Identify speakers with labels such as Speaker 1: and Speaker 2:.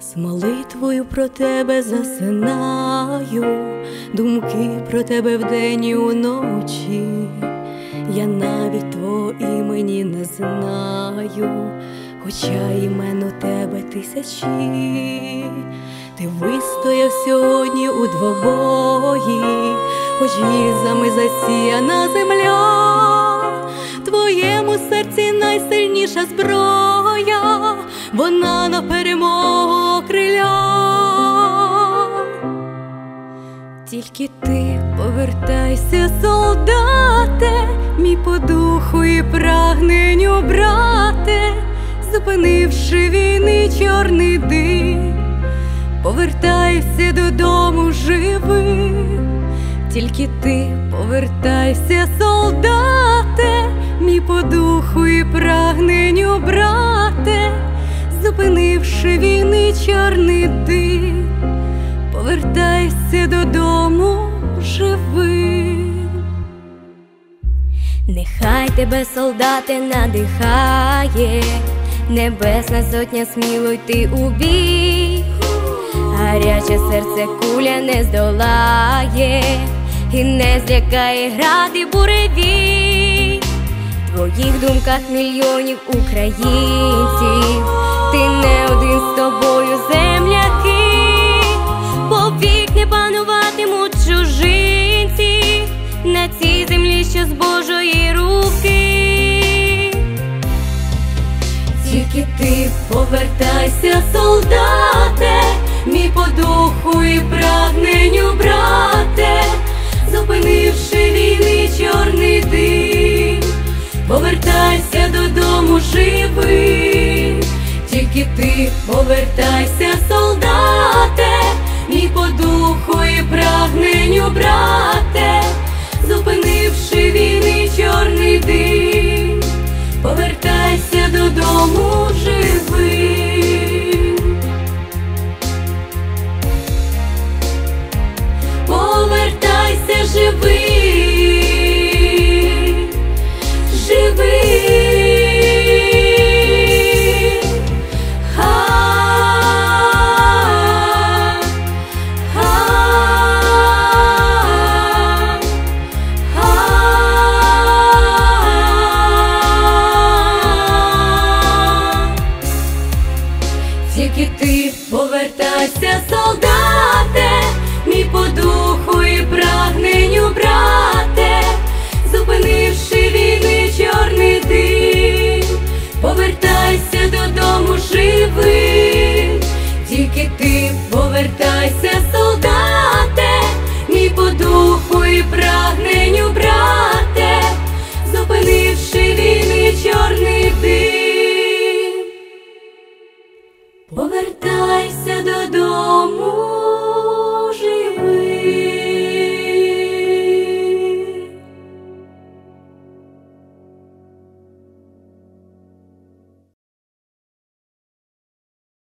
Speaker 1: З молитвою про тебе засинаю, думки про тебе вдень і уночі. Я навіть твого імені не знаю, хоча імен у тебе тисячі. Ти вистояв сьогодні у двобої, хоч гізами засіяна земля. В твоєму серці найсильніша зброя, вона на перемогу окриля. Тільки ти повертайся, солдате, мій по духу і прагненню, брате, зупинивши війни чорний дим, повертайся додому живим. Тільки ти повертайся, солдате, мій по духу і прагненню, брате, зупинивши війни чорний дим, повертайся додому живим.
Speaker 2: Нехай тебе, солдате, надихає небесна сотня, сміло йти у бій. Гаряче серце куля не здолає і не злякає град і буревій. В твоїх думках мільйонів українців, ти не один, з тобою земляки. Повік не пануватимуть чужинці на цій землі, що з Божої руки.
Speaker 1: Тільки ти повертайся, солдате, мій по духу і прагненню, брате, зупинивши війни чорний дим, повертайся додому живим. Тільки ти повертайся, солдате, мій по духу і прагненню, брате, зупинивши війни чорний дим, повертайся додому живим. Повертайся живим, живим. Тільки ти повертайся, солдате, мій по духу і прагненню, брате, зупинивши війни чорний дим, повертайся додому живим. Тільки ти повертайся.